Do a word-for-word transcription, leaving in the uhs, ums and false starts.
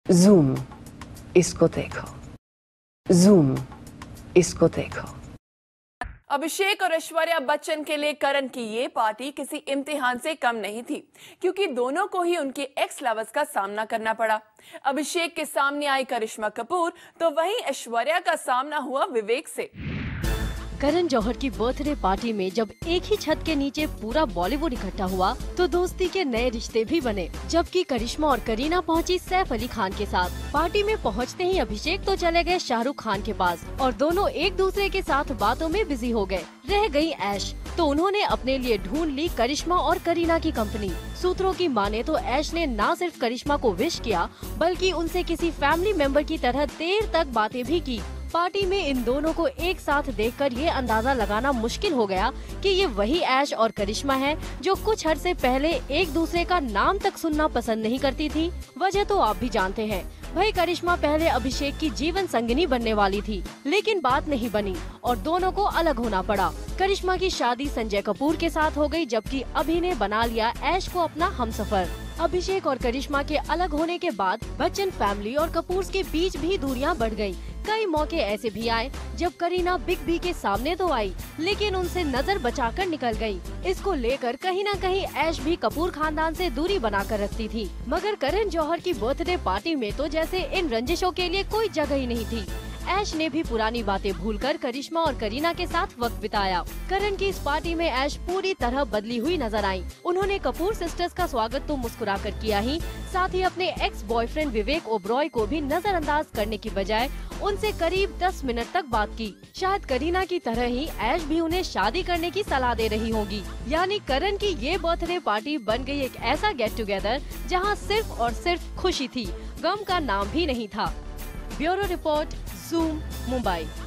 Zoom, इसको देखो। Zoom, इसको देखो। अभिषेक और ऐश्वर्या बच्चन के लिए करण की ये पार्टी किसी इम्तिहान से कम नहीं थी, क्योंकि दोनों को ही उनके एक्स लवर्स का सामना करना पड़ा। अभिषेक के सामने आई करिश्मा कपूर, तो वहीं ऐश्वर्या का सामना हुआ विवेक से। करण जौहर की बर्थडे पार्टी में जब एक ही छत के नीचे पूरा बॉलीवुड इकट्ठा हुआ तो दोस्ती के नए रिश्ते भी बने। जबकि करिश्मा और करीना पहुंची सैफ अली खान के साथ। पार्टी में पहुंचते ही अभिषेक तो चले गए शाहरुख खान के पास और दोनों एक दूसरे के साथ बातों में बिजी हो गए। रह गई ऐश, तो उन्होंने अपने लिए ढूंढ ली करिश्मा और करीना की कंपनी। सूत्रों की माने तो ऐश ने न सिर्फ करिश्मा को विश किया, बल्कि उनसे किसी फैमिली मेंबर की तरह देर तक बातें भी की। पार्टी में इन दोनों को एक साथ देखकर ये अंदाजा लगाना मुश्किल हो गया कि ये वही ऐश और करिश्मा है जो कुछ अरसे पहले एक दूसरे का नाम तक सुनना पसंद नहीं करती थी। वजह तो आप भी जानते हैं, भाई करिश्मा पहले अभिषेक की जीवन संगिनी बनने वाली थी, लेकिन बात नहीं बनी और दोनों को अलग होना पड़ा। करिश्मा की शादी संजय कपूर के साथ हो गई, जबकि अभि ने बना लिया ऐश को अपना हमसफर। अभिषेक और करिश्मा के अलग होने के बाद बच्चन फैमिली और कपूर के बीच भी दूरियां बढ़ गयी। कई मौके ऐसे भी आए जब करीना बिग बी के सामने तो आई, लेकिन उनसे नजर बचाकर निकल गई। इसको लेकर कहीं न कहीं ऐश भी कपूर खानदान से दूरी बनाकर रखती थी। मगर करण जौहर की बर्थडे पार्टी में तो जैसे इन रंजिशों के लिए कोई जगह ही नहीं थी। ऐश ने भी पुरानी बातें भूलकर करिश्मा और करीना के साथ वक्त बिताया। करण की इस पार्टी में ऐश पूरी तरह बदली हुई नजर आई। उन्होंने कपूर सिस्टर्स का स्वागत तो मुस्कुराकर किया ही, साथ ही अपने एक्स बॉयफ्रेंड विवेक ओबरॉय को भी नजरअंदाज करने की बजाय उनसे करीब दस मिनट तक बात की। शायद करीना की तरह ही ऐश भी उन्हें शादी करने की सलाह दे रही होगी। यानी करण की ये बर्थडे पार्टी बन गई एक ऐसा गेट टुगेदर जहां सिर्फ और सिर्फ खुशी थी, गम का नाम भी नहीं था। Bureau report, Zoom, Mumbai.